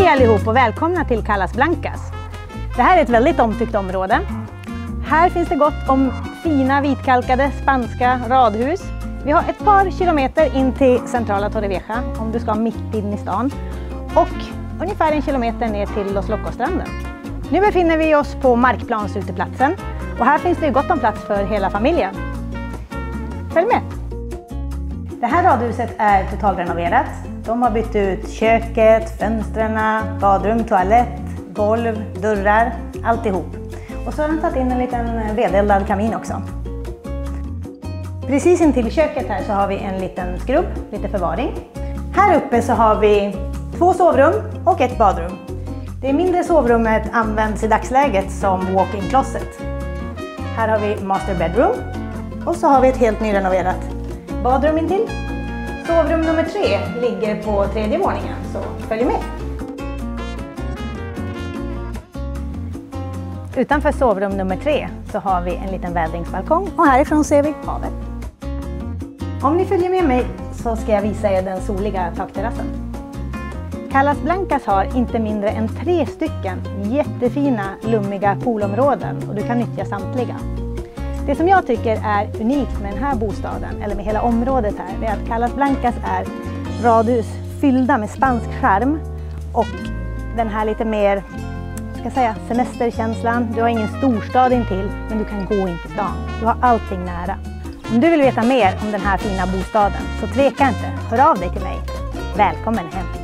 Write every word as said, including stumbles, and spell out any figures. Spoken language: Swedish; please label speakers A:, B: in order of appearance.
A: allihop och välkomna till Calas Blancas. Det här är ett väldigt omtyckt område. Här finns det gott om fina vitkalkade spanska radhus. Vi har ett par kilometer in till centrala Torrevieja om du ska mitt in i stan. Och ungefär en kilometer ner till Los Locos-stranden. Nu befinner vi oss på markplansuteplatsen och här finns det gott om plats för hela familjen. Följ med! Det här radhuset är totalrenoverat. De har bytt ut köket, fönstren, badrum, toalett, golv, dörrar, alltihop. Och så har de tagit in en liten vedeldad kamin också. Precis intill köket här så har vi en liten skrubb, lite förvaring. Här uppe så har vi två sovrum och ett badrum. Det mindre sovrummet används i dagsläget som walk-in closet. Här har vi master bedroom och så har vi ett helt nyrenoverat badrum intill. Sovrum nummer tre ligger på tredje våningen, så följ med. Utanför sovrum nummer tre så har vi en liten vädringsbalkong och härifrån ser vi havet. Om ni följer med mig så ska jag visa er den soliga takterrassen. Calas Blancas har inte mindre än tre stycken jättefina lummiga poolområden och du kan nyttja samtliga. Det som jag tycker är unikt med den här bostaden, eller med hela området här, är att Calas Blancas är radhus fyllda med spansk charm och den här lite mer, ska jag säga, semesterkänslan. Du har ingen storstad intill, men du kan gå in till stan. Du har allting nära. Om du vill veta mer om den här fina bostaden så tveka inte, hör av dig till mig. Välkommen hem!